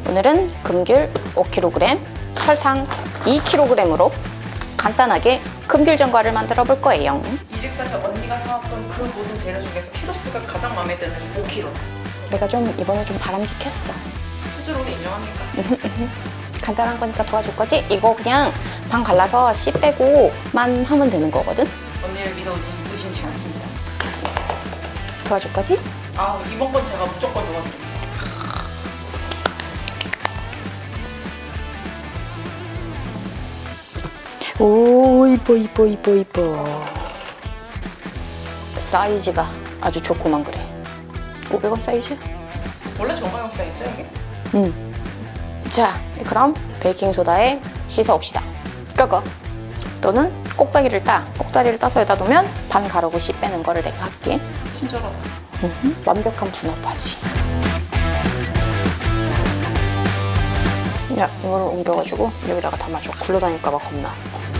오늘은 금귤 5kg, 설탕 2kg으로 간단하게 금귤 전과를 만들어 볼 거예요. 이 집에서 언니가 사왔던 그 모든 재료 중에서 키로수가 가장 마음에 드는 5kg. 내가 좀 이번에 좀 바람직했어. 스스로는 인정합니까? 간단한 거니까 도와줄 거지? 이거 그냥 반 갈라서 씨 빼고만 하면 되는 거거든? 언니를 믿어 의심치 않습니다. 도와줄 거지? 아, 이번 건 제가 무조건 도와줍니다. 오, 이뻐. 사이즈가 아주 좋구만 그래. 500원 사이즈? 원래 정가용 사이즈 이게? 응. 자, 그럼 베이킹소다에 씻어옵시다. 끄고. 또는 꼭다리를 따서 여기다 놓으면 반 가르고 씨 빼는 거를 내가 할게. 친절하다. 완벽한 분업하지. 야, 이거를 옮겨가지고 여기다가 담아줘. 굴러다닐까봐 겁나.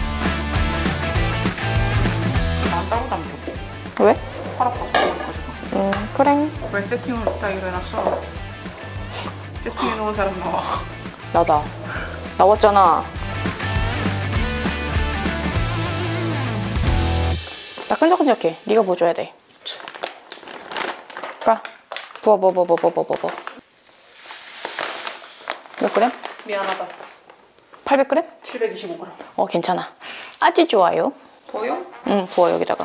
난 따로 담겨. 왜? 팔 아파가지고. 그래. 왜 세팅을 이따위로 해놨어? 세팅해놓은 사람 나와. 나다. 나왔잖아. 나 끈적끈적해. 네가 뭐 줘야 돼? 가. 부어. 몇 그램? 미안하다. 800g? 725g. 괜찮아. 아주 좋아요. 보여? 응, 부어 여기다가.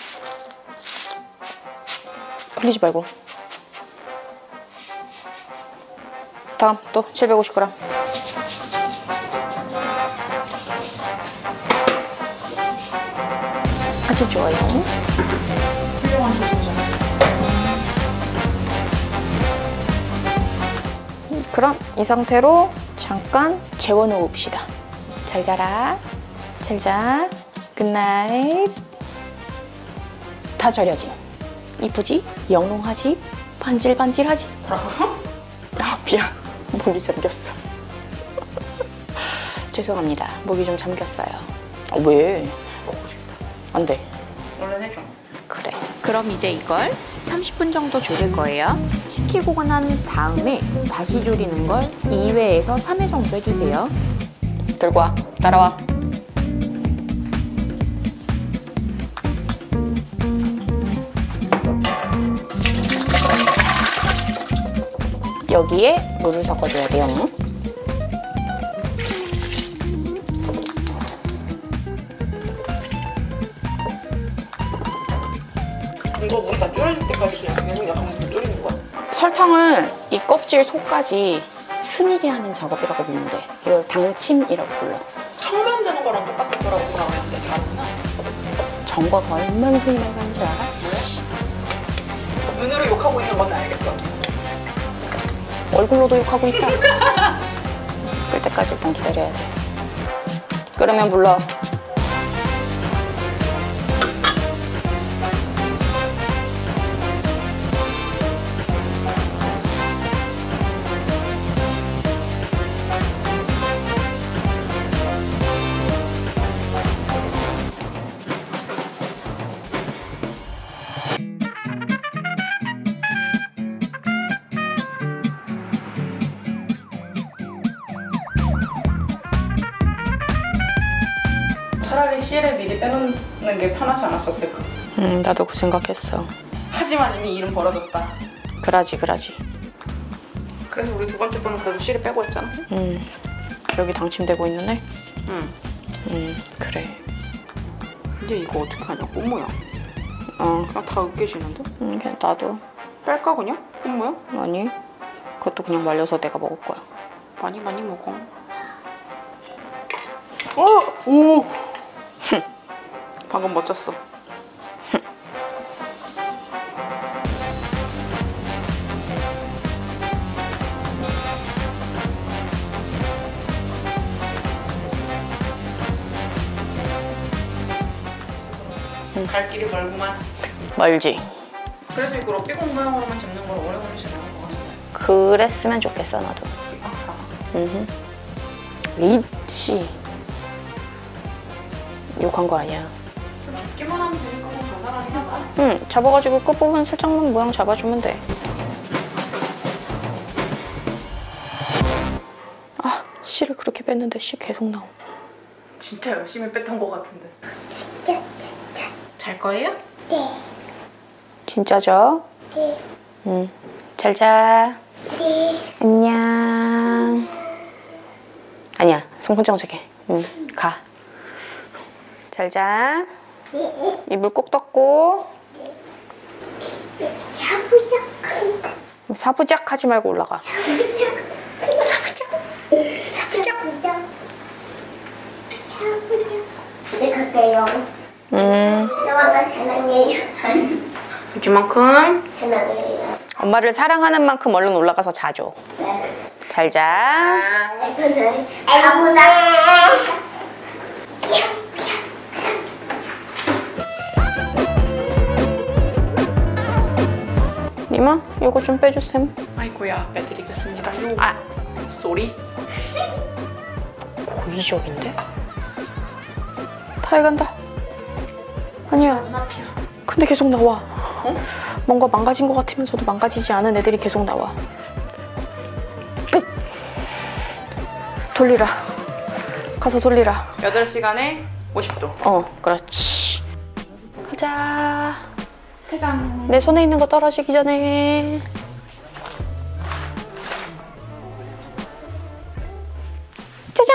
흘리지 말고. 다음 또 750g. 아주 좋아요. 훌륭한 조종자. 그럼 이 상태로 잠깐 재워놓어 봅시다. 잘 자라. 잘 자. 굿나잇. 다 절여짐. 이쁘지? 영롱하지? 반질반질하지? 뭐라고? 미안. 목이 잠겼어. 죄송합니다. 목이 좀 잠겼어요. 왜? 먹고 싶다. 안 돼. 얼른 해줘. 그래. 그럼 이제 이걸 30분 정도 졸일 거예요. 식히고 난 다음에 다시 졸이는 걸 2회에서 3회 정도 해주세요. 들고 와. 따라와. 여기에 물을 섞어줘야 돼요. 이거 물 다 졸일 때까지 그냥 계속 약간 졸이는 거야? 설탕을 이 껍질 속까지 스미게 하는 작업이라고 보면 돼. 이걸 당침이라고 불러. 처음에 되는 거랑 똑같을 거라고 생각했는데 다르구나. 전과가 얼마나 흔히 나가는지 알아? 왜? 눈으로 욕하고 있는 건 알겠어. 얼굴로도 욕하고 있다. 끓 때까지 일단 기다려야 돼. 끓으면 불러. 차라리 씨를 미리 빼놓는 게 편하지 않았었을까? 나도 그 생각했어. 하지만 이미 일은 벌어졌다. 그러지. 그래서 우리 두 번째 거는 그래도 씨를 빼고 했잖아. 여기 당침되고 있는 애? 그래. 근데 이거 어떻게 하냐? 꽃 모양. 그냥 그냥 다 으깨지는데? 그냥 나도. 뺄까 그냥? 꽃 모양? 아니, 그것도 그냥 말려서 내가 먹을 거야. 많이 먹어. 오! 방금 멋졌어. 갈 길이 멀구만. 멀지? 그래서 이걸 삐공 모양으로만 잡는 걸 오래 걸리지 않을 것 같은데. 그랬으면 좋겠어, 나도. 리치. 욕한 거 아니야. 잡기만 하면 되니까 뭐 간단하긴 하다. 잡아가지고 끝부분 살짝만 모양 잡아주면 돼. 씨를 그렇게 뺐는데 씨 계속 나오네. 진짜 열심히 뺐던 것 같은데. 잘 거예요? 네. 진짜죠? 네. 응. 잘 자. 네. 안녕. 아니야, 손கொஞ்ச정적해. 응, 가. 잘 자. 네. 이불 꼭 덮고. 샤브샤크. 사부작 하지 말고 올라가. 샤브샤크. 네, 갈게요. 나와가 사랑해요. 이만큼. 사랑해요. 엄마를 사랑하는 만큼 얼른 올라가서 자줘. 네. 잘 자. 아구나. 이마, 이거 좀 빼주셈. 아이고야, 빼드리겠습니다. 요. 아, 쏘리. 고의적인데? 다 해간다. 아니야. 눈앞이야. 근데 계속 나와. 어? 뭔가 망가진 것 같으면서도 망가지지 않은 애들이 계속 나와. 끝! 돌리라. 가서 돌리라. 8시간에 50도. 그렇지. 가자. 짜잔. 내 손에 있는 거 떨어지기 전에. 짜잔!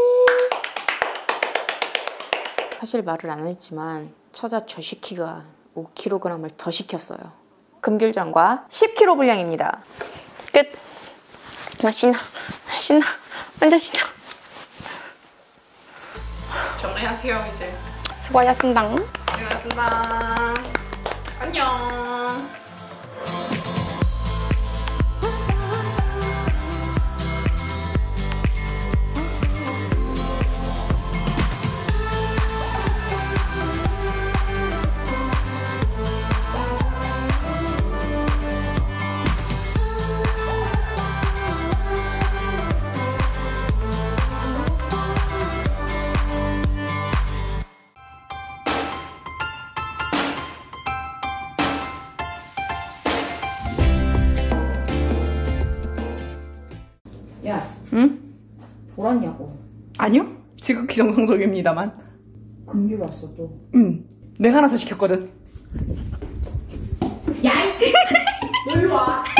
사실 말을 안 했지만 처자 저시키가 5kg을 더 시켰어요. 금귤전과 10kg 분량입니다. 끝! 신나. 신나. 완전 신나. 정리하세요, 이제. 수고하셨습니다. 고생하셨습니다. 안녕. 야, 응? 돌았냐고. 아니요. 지극히 정상적입니다만. 금귤 왔어 또. 응. 내가 하나 더 시켰거든. 야, 이 놀러 와.